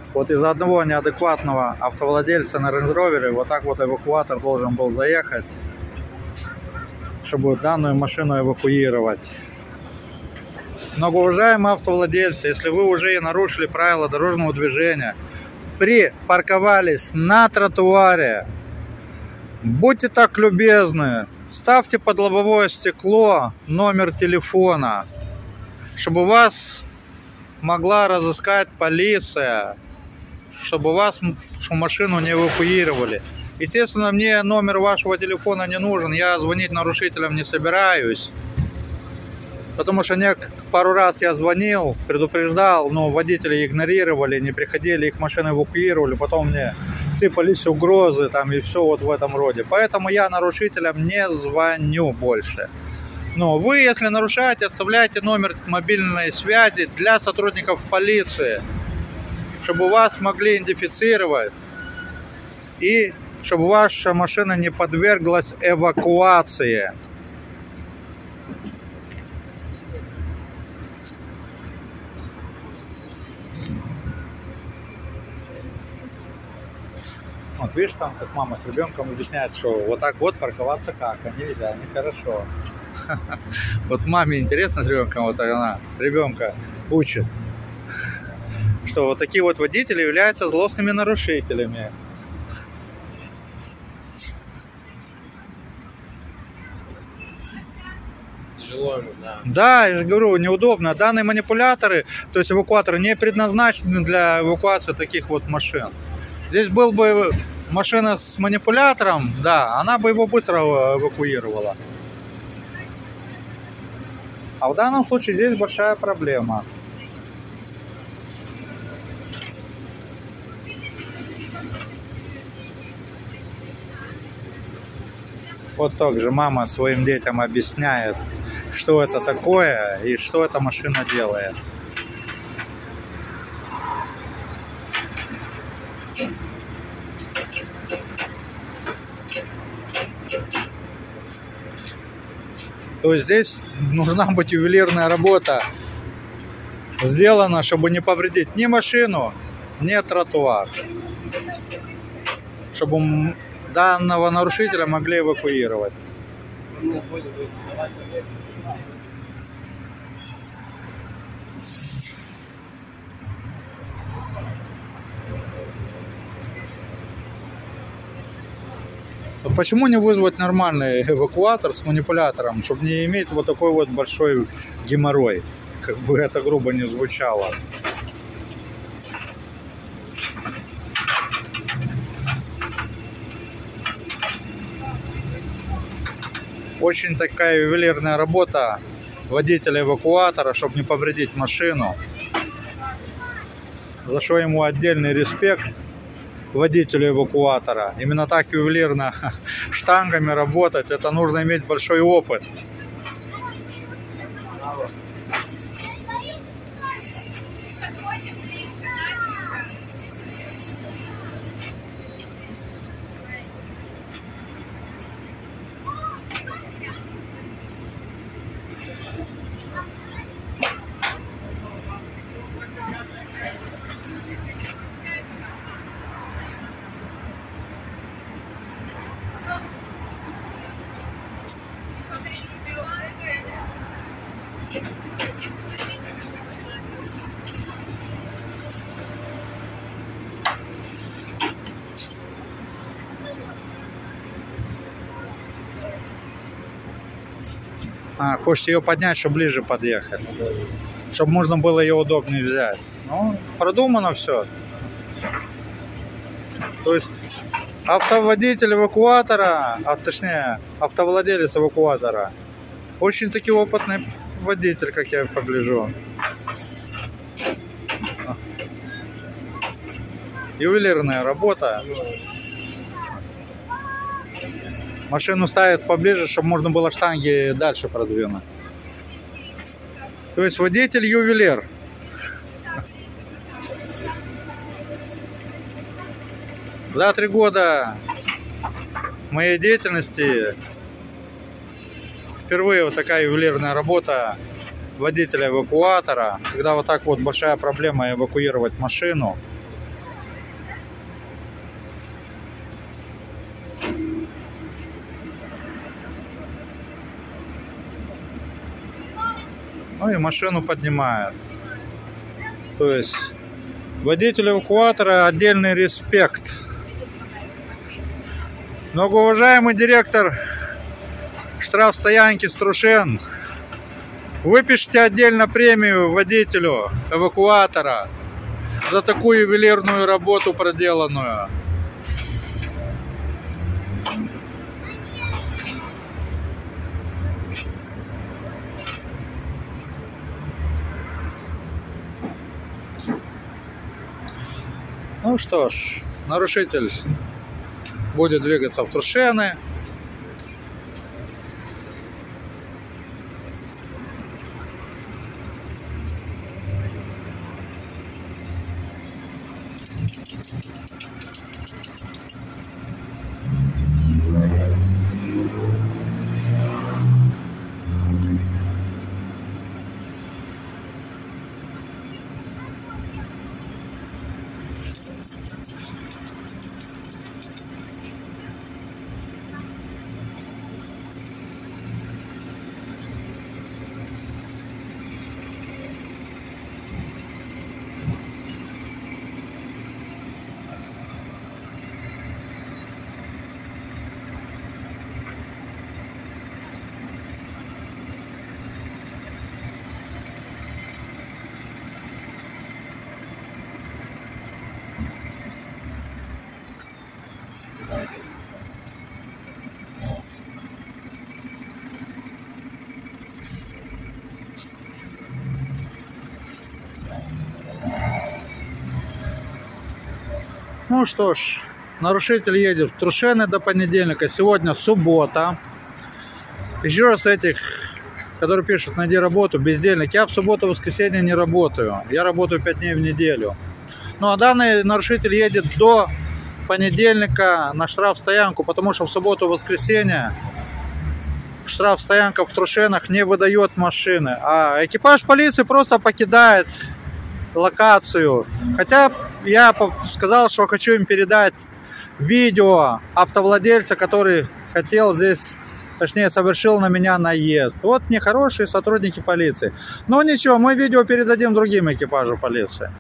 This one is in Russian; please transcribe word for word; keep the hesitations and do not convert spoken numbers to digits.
Вот из-за одного неадекватного автовладельца на Range Rover вот так вот эвакуатор должен был заехать, чтобы данную машину эвакуировать. Многоуважаемые автовладельцы, если вы уже нарушили правила дорожного движения, припарковались на тротуаре, будьте так любезны, ставьте под лобовое стекло номер телефона, чтобы вас могла разыскать полиция, чтобы вас машину не эвакуировали. Естественно, мне номер вашего телефона не нужен, я звонить нарушителям не собираюсь, потому что не, пару раз я звонил, предупреждал, но водители игнорировали, не приходили, их машины эвакуировали, потом мне сыпались угрозы там и все вот в этом роде. Поэтому я нарушителям не звоню больше. Но вы, если нарушаете, оставляйте номер мобильной связи для сотрудников полиции, чтобы вас могли идентифицировать и чтобы ваша машина не подверглась эвакуации. Вот видишь, там как мама с ребенком объясняет, что вот так вот парковаться как, а нельзя, нехорошо. Вот маме интересно с ребенком, вот она ребенка учит, что вот такие вот водители являются злостными нарушителями. Тяжело, да. Да, я же говорю, неудобно. Данные манипуляторы, то есть эвакуаторы, не предназначены для эвакуации таких вот машин. Здесь был бы машина с манипулятором, да, она бы его быстро эвакуировала. А в данном случае здесь большая проблема. Вот также мама своим детям объясняет, что это такое и что эта машина делает. То есть здесь нужна быть ювелирная работа сделана, чтобы не повредить ни машину, ни тротуар. Чтобы данного нарушителя могли эвакуировать. Почему не вызвать нормальный эвакуатор с манипулятором, чтобы не иметь вот такой вот большой геморрой, как бы это грубо не звучало. Очень такая ювелирная работа водителя эвакуатора, чтобы не повредить машину, за что ему отдельный респект. Водителю эвакуатора. Именно так ювелирно штангами работать, это нужно иметь большой опыт. А, хочешь ее поднять, чтобы ближе подъехать, чтобы можно было ее удобнее взять. Ну, продумано все. То есть автоводитель эвакуатора, а точнее автовладелец эвакуатора, очень таки опытный водитель, как я погляжу. Ювелирная работа. Машину ставят поближе, чтобы можно было штанги дальше продвинуть. То есть водитель ювелир. За три года моей деятельности впервые вот такая ювелирная работа водителя эвакуатора, когда вот так вот большая проблема эвакуировать машину. Ну и машину поднимает. То есть водителю эвакуатора отдельный респект. Многоуважаемый директор штрафстоянки Струшен, выпишите отдельно премию водителю эвакуатора за такую ювелирную работу проделанную. Ну что ж, нарушитель будет двигаться в Трушены. Ну что ж, нарушитель едет в Трушены до понедельника. Сегодня суббота. Еще раз этих, которые пишут: найди работу, бездельник. Я в субботу, воскресенье не работаю. Я работаю пять дней в неделю. Ну а данный нарушитель едет до понедельника на штрафстоянку, потому что в субботу, воскресенье штрафстоянка в Трушенах не выдает машины. А экипаж полиции просто покидает локацию. Хотя я сказал, что хочу им передать видео автовладельца, который хотел здесь, точнее, совершил на меня наезд. Вот нехорошие сотрудники полиции. Но ничего, мы видео передадим другим экипажам полиции.